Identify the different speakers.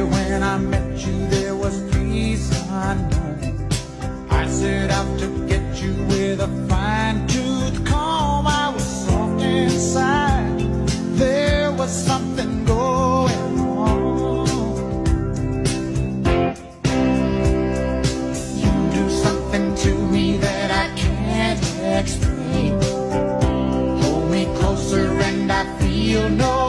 Speaker 1: when I met you there was peace unknown. I set out to get you with a fine-tooth comb. I was soft inside, there was something going on. You do something to me that I can't explain. Hold me closer and I feel no